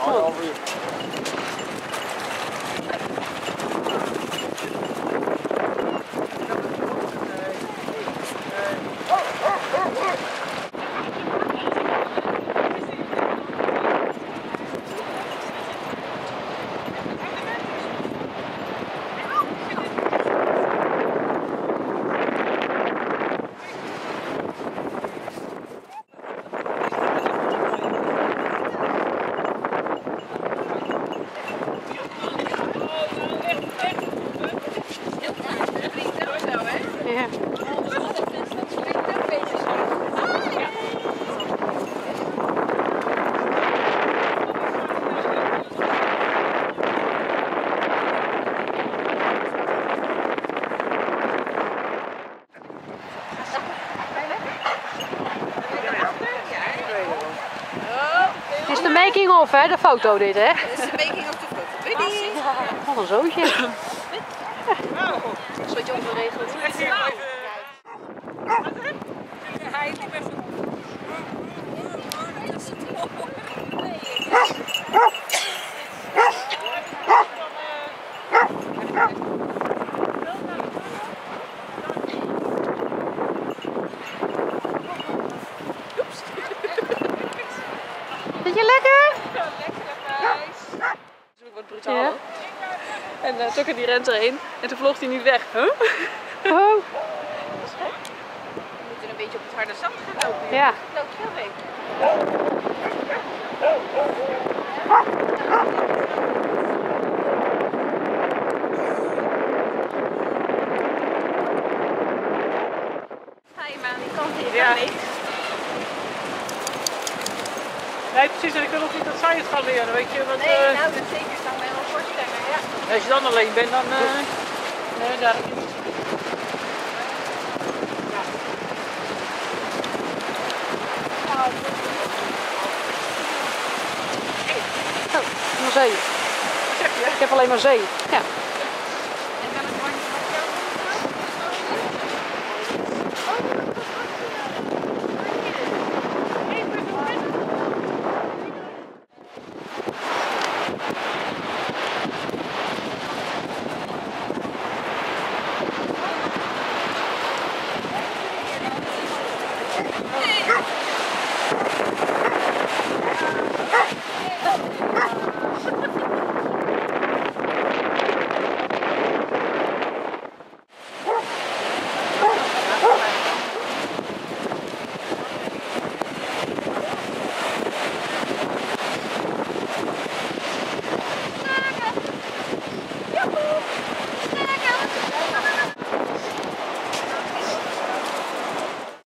Gewoon. Ja. Het is de making of, hè? De foto dit, hè? Dat is de making of de foto. Weet je? Wat een zootje. Een soortje ongeregeld. Hij liep even. Vind je lekker? Lekkere ijs. Wat brutaal. Ja. En Tucker die rent erheen en toen vloog hij niet weg. Huh? Oh. We moeten een beetje op het harde zand gaan lopen. Ja. Loopt heel leuk. Ga je maar aan die kant hier. Ja. Nee, precies. En ik wil ook niet dat zij het gaan leren, weet je. Want, Nee, nou dat zeker. Ik kan me wel voorstellen. Ja. als je dan alleen bent, dan... nee, daar niet. Oh, maar zee. Wat zeg je? Ik heb alleen maar zee. Ja.